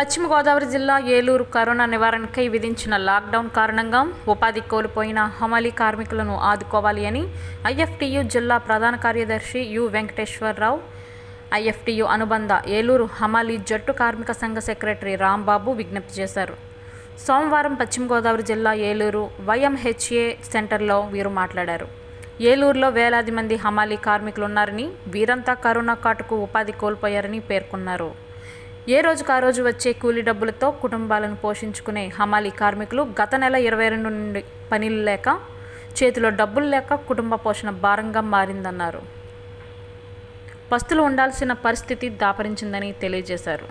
పశ్చిమ గోదావరి జిల్లా ఏలూరు కరోనా నివారణకై విధించిన లాక్డౌన్ కారణంగా ఉపాధి కోల్పోయిన హమాలీ కార్మికులను ఆదుకోవాలి అని ఐఎఫ్టియు జిల్లా ప్రధాన కార్యదర్శి యు వెంకటేశ్వరరావు, ఐఎఫ్టియు అనుబంధ ఏలూరు హమాలీ జట్టు కార్మిక సంఘ సెక్రటరీ రాంబాబు విజ్ఞప్తి చేశారు. సోమవారం పశ్చిమ గోదావరి జిల్లా ఏలూరు వైఎంహెచ్ఏ సెంటర్లో వీరు మాట్లాడారు. ఏలూరులో వేలాది మంది హమాలీ కార్మికులు ఉన్నారని, వీరంతా కరోనా కాటుకు ఉపాధి కోల్పోయారని పేర్కొన్నారు. ఏ రోజుకు ఆ రోజు వచ్చే కూలీ డబ్బులతో కుటుంబాలను పోషించుకునే హమాలీ కార్మికులు గత నెల 22 నుండి పనులు లేక, చేతిలో డబ్బులు లేక కుటుంబ పోషణ భారంగా మారిందన్నారు. పస్తులు ఉండాల్సిన పరిస్థితి దాపరించిందని తెలియజేశారు.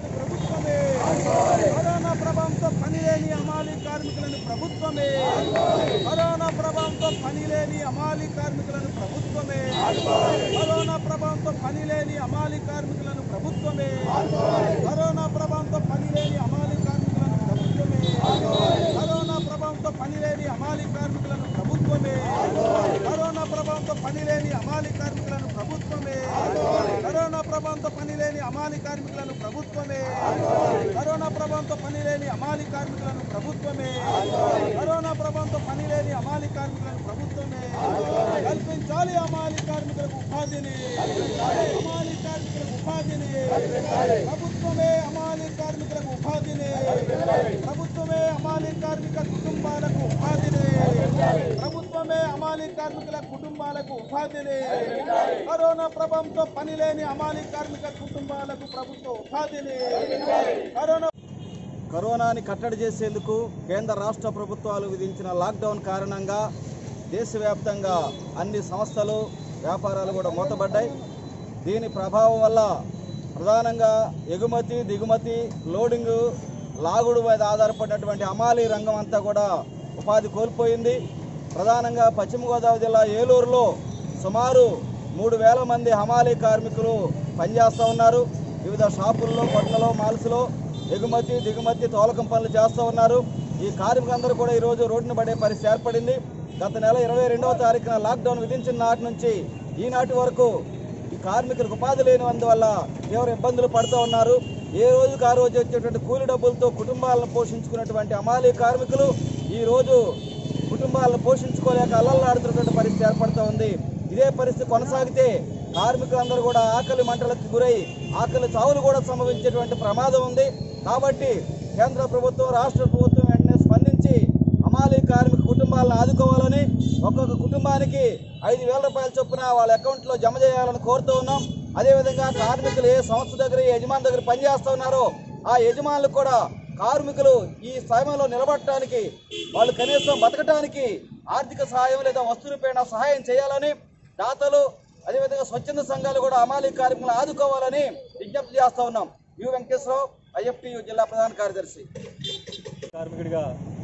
కరోనా ప్రభావంతో పనిలేని హమాలీ కార్మికులను ప్రభుత్వమే కరోనా ప్రభావంతో పనిలేని హమాలీ కార్మికులను ప్రభుత్వమే కరోనా ప్రభావంతో పనిలేని హమాలీ కార్మికులను ప్రభుత్వమే కరోనా ప్రభావంతో పనిలేని హమాలీ కార్మికులను ప్రభుత్వమే కరోనా ప్రభావంతో పనిలేని హమాలీ కార్మికులను ప్రభుత్వమే కరోనా ప్రభావంతో పనిలేని హమాలీ కార్మికులను ప్రభుత్వమే కరోనా ప్రభావంతో పనిలేని హమాలీ కార్మికులను ప్రభుత్వమే కరోనా ప్రభావంతో పనిలేని హమాలీ కార్మికులను ప్రభుత్వమే కరోనా ప్రభావంతో పనిలేని హమాలీ కార్మికులను ప్రభుత్వమే కల్పించాలి. హమాలీ కార్మికులకు ఉపాధిని హమాలీ కార్మికులకు ఉపాధిని ప్రభుత్వమే హమాలీ కార్మికులకు ఉపాధిని ప్రభుత్వమే హమాలీ కార్మిక కుటుంబాలకు ఉపాధిని ప్రభుత్వమే హమాలీ కార్మికుల కుటుంబాలకు ఉపాధిని కరోనా ప్రభావంతో పనిలేని హమాలీ కార్మిక కుటుంబాలకు ప్రభుత్వ ఉపాధిని కరోనాని కట్టడి చేసేందుకు కేంద్ర రాష్ట్ర ప్రభుత్వాలు విధించిన లాక్డౌన్ కారణంగా దేశవ్యాప్తంగా అన్ని సంస్థలు, వ్యాపారాలు కూడా మూతపడ్డాయి. దీని ప్రభావం వల్ల ప్రధానంగా ఎగుమతి, దిగుమతి, లోడింగు, లాగుడు మీద ఆధారపడినటువంటి హమాలీ రంగం అంతా కూడా ఉపాధి కోల్పోయింది. ప్రధానంగా పశ్చిమ గోదావరి జిల్లా ఏలూరులో సుమారు 3000 మంది హమాలీ కార్మికులు పనిచేస్తూ ఉన్నారు. వివిధ షాపుల్లో, కొట్లలో, మాల్స్లో ఎగుమతి, దిగుమతి, తోలకం పనులు చేస్తూ ఉన్నారు. ఈ కార్మికులందరూ కూడా ఈరోజు రోడ్డున పడే పరిస్థితి ఏర్పడింది. గత నెల 22వ తారీఖున లాక్డౌన్ విధించిన నాటి నుంచి ఈనాటి వరకు ఈ కార్మికులకు ఉపాధి లేనందువల్ల తీవ్ర ఇబ్బందులు పడుతూ ఉన్నారు. ఏ రోజుకు ఆ రోజు వచ్చేటువంటి కూలి డబ్బులతో కుటుంబాలను పోషించుకున్నటువంటి హమాలీ కార్మికులు ఈరోజు కుటుంబాలను పోషించుకోలేక అల్లల్లాడుతున్నటువంటి పరిస్థితి ఏర్పడుతూ ఉంది. ఇదే పరిస్థితి కొనసాగితే కార్మికులందరూ కూడా ఆకలి మంటలకు గురై ఆకలి చావులు కూడా సంభవించేటువంటి ప్రమాదం ఉంది. కాబట్టి కేంద్ర ప్రభుత్వం, రాష్ట్ర ప్రభుత్వం వెంటనే స్పందించి హమాలీ కార్మిక కుటుంబాలను ఆదుకోవాలని, ఒక్కొక్క కుటుంబానికి 5,000 రూపాయల చొప్పున వాళ్ళ అకౌంట్లో జమ చేయాలని కోరుతూ ఉన్నాం. అదేవిధంగా కార్మికులు ఏ సంస్థ దగ్గర, ఏ యజమాని దగ్గర పనిచేస్తూ ఉన్నారో ఆ యజమానులకు కూడా కార్మికులు ఈ సమయంలో నిలబడటానికి, వాళ్ళు కనీసం బతకడానికి ఆర్థిక సహాయం లేదా వస్తు రూపేణ సహాయం చేయాలని దాతలు, అదేవిధంగా స్వచ్ఛంద సంఘాలు కూడా హమాలీ కార్మికులను ఆదుకోవాలని విజ్ఞప్తి చేస్తూ ఉన్నాం. యు వెంకటేశ్వరరావు, ఐఎఫ్టియు జిల్లా ప్రధాన కార్యదర్శి. కార్మికుడిగా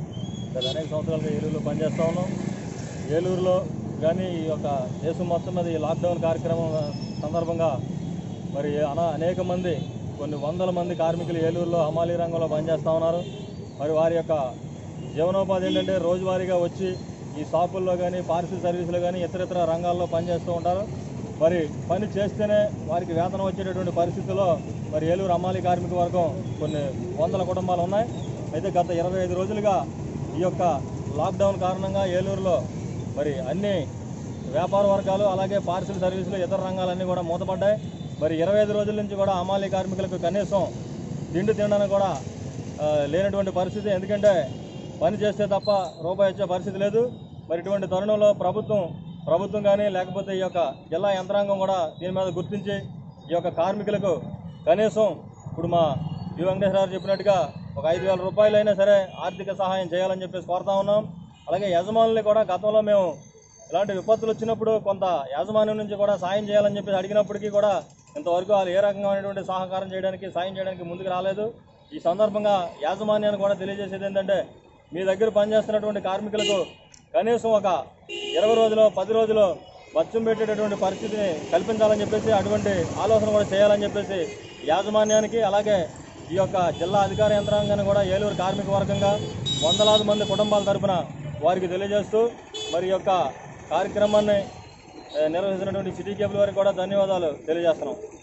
గత అనేక సంవత్సరాలుగా ఏలూరులో పనిచేస్తూ ఉన్నాం. ఏలూరులో కానీ ఈ యొక్క దేశం మొత్తం మీద ఈ లాక్డౌన్ కార్యక్రమం సందర్భంగా మరి అనేక మంది, కొన్ని వందల మంది కార్మికులు ఏలూరులో హమాలీ రంగంలో పనిచేస్తూ ఉన్నారు. మరి వారి యొక్క జీవనోపాధి ఏంటంటే రోజువారీగా వచ్చి ఈ షాపుల్లో కానీ, పార్సిల్ సర్వీసులు కానీ, ఇతరితర రంగాల్లో పనిచేస్తూ ఉంటారు. మరి పని చేస్తేనే వారికి వేతనం వచ్చేటటువంటి పరిస్థితుల్లో మరి ఏలూరు హమాలీ కార్మిక వర్గం కొన్ని వందల కుటుంబాలు ఉన్నాయి. అయితే గత 25 రోజులుగా ఈ యొక్క లాక్డౌన్ కారణంగా ఏలూరులో మరి అన్ని వ్యాపార వర్గాలు, అలాగే పార్సిల్ సర్వీసులు, ఇతర రంగాలన్నీ కూడా మూతపడ్డాయి. మరి 25 రోజుల నుంచి కూడా హమాలీ కార్మికులకు కనీసం తిండి తినడానికి కూడా లేనటువంటి పరిస్థితి. ఎందుకంటే పని చేస్తే తప్ప రూపాయి వచ్చే పరిస్థితి లేదు. మరి ఇటువంటి తరుణంలో ప్రభుత్వం కానీ, లేకపోతే ఈ యొక్క జిల్లా యంత్రాంగం కూడా దీని మీద గుర్తించి ఈ యొక్క కార్మికులకు కనీసం ఇప్పుడు మా యు వెంకటేశ్వరరావు చెప్పినట్టుగా ఒక 5,000 రూపాయలు అయినా సరే ఆర్థిక సహాయం చేయాలని చెప్పేసి కోరుతా ఉన్నాం. అలాగే యజమానుల్ని కూడా గతంలో మేము ఇలాంటి విపత్తులు వచ్చినప్పుడు కొంత యాజమాన్యం నుంచి కూడా సాయం చేయాలని చెప్పేసి అడిగినప్పటికీ కూడా ఇంతవరకు వాళ్ళు ఏ రకమైనటువంటి సహకారం చేయడానికి, సాయం చేయడానికి ముందుకు రాలేదు. ఈ సందర్భంగా యాజమాన్యాన్ని కూడా తెలియజేసేది ఏంటంటే, మీ దగ్గర పనిచేస్తున్నటువంటి కార్మికులకు కనీసం ఒక 20 రోజులు, 10 రోజులు బచ్చం పెట్టేటటువంటి పరిస్థితిని కల్పించాలని చెప్పేసి, అటువంటి ఆలోచన కూడా చేయాలని చెప్పేసి యాజమాన్యానికి, అలాగే ఈ యొక్క జిల్లా అధికార యంత్రాంగాన్ని కూడా ఏలూరు కార్మిక వర్గంగా వందలాది మంది కుటుంబాల తరఫున వారికి తెలియజేస్తూ మరి యొక్క కార్యక్రమాన్ని నిర్వహించినటువంటి సిటీ కేబుల్ వారికి కూడా ధన్యవాదాలు తెలియజేస్తున్నాం.